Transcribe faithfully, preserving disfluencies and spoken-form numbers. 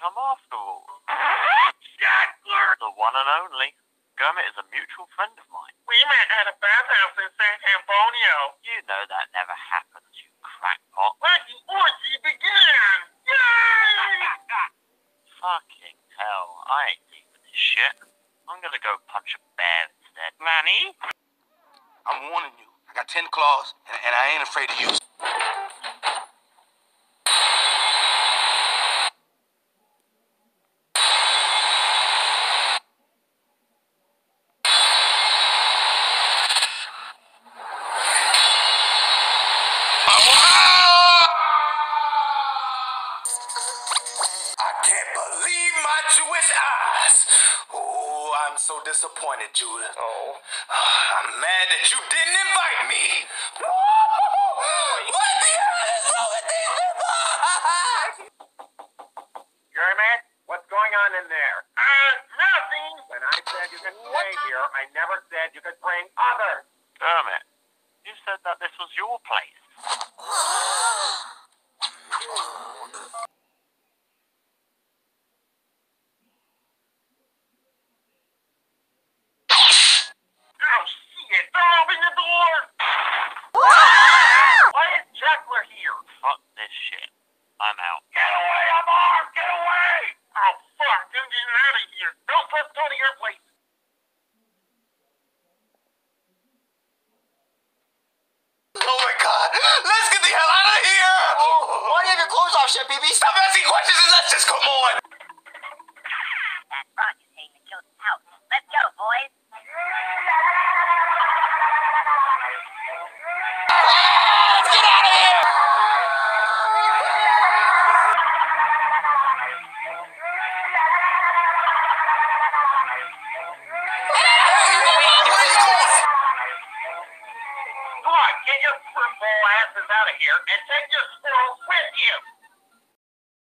I'm after all. The one and only. Kermit is a mutual friend of mine. We met at a bathhouse in San Antonio. You know that never happens, you crackpot. Let the orgy begin! Yay! Fucking hell, I ain't deep with this shit. I'm gonna go punch a bear instead. Manny? I'm warning you. I got ten claws, and, and I ain't afraid to use them. I can't believe my Jewish eyes. Oh, I'm so disappointed, Judah. Oh. I'm mad that you didn't invite me. What the hell is wrong with these people? Kermit, what's going on in there? Uh, nothing. When I said you could stay here, I never said you could bring others. Kermit, you said that this was your place. Oh, shit! Don't open the door! Why is Chuckler here? Fuck this shit. I'm out. Get away, Amar! Get away! Oh, fuck! I'm getting out of here. Don't let's go to your place. Oh my God! Let's get the hell out of here! Oh, why do you have your clothes off, Chef Pewdiepie? Stop asking questions and let's just come on! That rocket thing that killed the house. Let's go, boys. Let's get out of here! Come on, get your football asses out of here and take your squirrels with you.